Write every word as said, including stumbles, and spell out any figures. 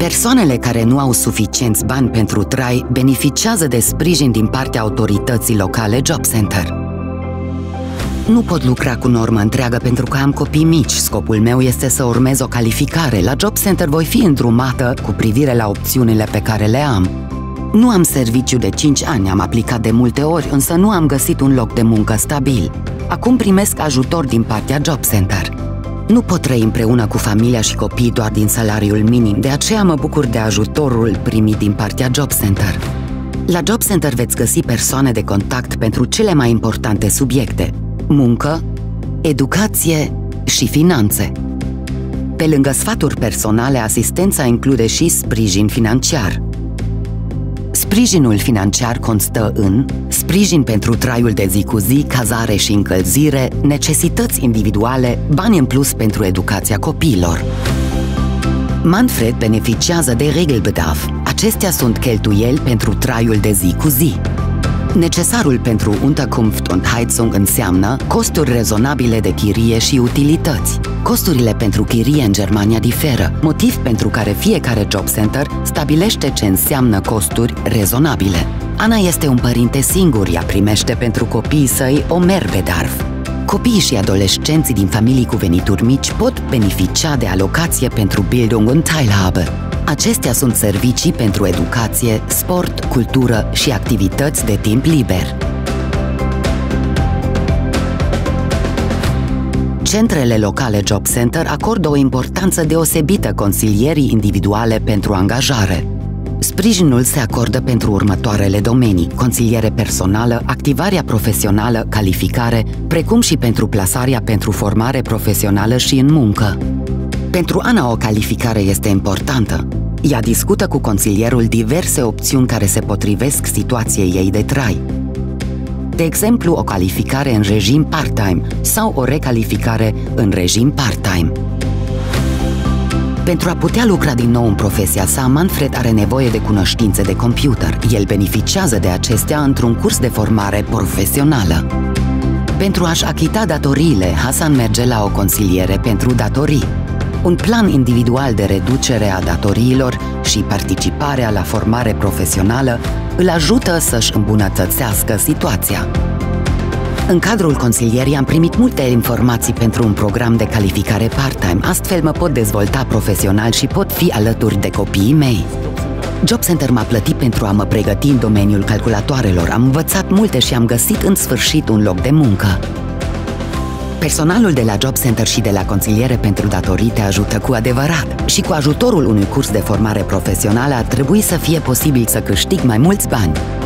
Persoanele care nu au suficienți bani pentru trai beneficiază de sprijin din partea autorității locale Job Center. Nu pot lucra cu normă întreagă pentru că am copii mici. Scopul meu este să urmez o calificare. La Job Center voi fi îndrumată cu privire la opțiunile pe care le am. Nu am serviciu de cinci ani, am aplicat de multe ori, însă nu am găsit un loc de muncă stabil. Acum primesc ajutor din partea Job Center. Nu pot trăi împreună cu familia și copiii doar din salariul minim, de aceea mă bucur de ajutorul primit din partea Job Center. La Job Center veți găsi persoane de contact pentru cele mai importante subiecte: muncă, educație și finanțe. Pe lângă sfaturi personale, asistența include și sprijin financiar. Sprijinul financiar constă în sprijin pentru traiul de zi cu zi, cazare și încălzire, necesități individuale, bani în plus pentru educația copiilor. Manfred beneficiază de Regelbedarf. Acestea sunt cheltuieli pentru traiul de zi cu zi. Necesarul pentru Unterkunft und Heizung înseamnă costuri rezonabile de chirie și utilități. Costurile pentru chirie în Germania diferă, motiv pentru care fiecare Job Center stabilește ce înseamnă costuri rezonabile. Ana este un părinte singur, ea primește pentru copiii săi o Mehrbedarf. Copiii și adolescenții din familii cu venituri mici pot beneficia de alocație pentru Bildung und Teilhabe. Acestea sunt servicii pentru educație, sport, cultură și activități de timp liber. Centrele locale Job Center acordă o importanță deosebită consilierii individuale pentru angajare. Sprijinul se acordă pentru următoarele domenii: consiliere personală, activarea profesională, calificare, precum și pentru plasarea pentru formare profesională și în muncă. Pentru Ana, o calificare este importantă. Ea discută cu consilierul diverse opțiuni care se potrivesc situației ei de trai. De exemplu, o calificare în regim part-time sau o recalificare în regim part-time. Pentru a putea lucra din nou în profesia sa, Manfred are nevoie de cunoștințe de computer. El beneficiază de acestea într-un curs de formare profesională. Pentru a-și achita datoriile, Hasan merge la o consiliere pentru datorii. Un plan individual de reducere a datoriilor și participarea la formare profesională îl ajută să-și îmbunătățească situația. În cadrul consilierii am primit multe informații pentru un program de calificare part-time, astfel mă pot dezvolta profesional și pot fi alături de copiii mei. Job Center m-a plătit pentru a mă pregăti în domeniul calculatoarelor, am învățat multe și am găsit în sfârșit un loc de muncă. Personalul de la Job Center și de la consiliere pentru datorii te ajută cu adevărat și cu ajutorul unui curs de formare profesională ar trebui să fie posibil să câștigi mai mulți bani.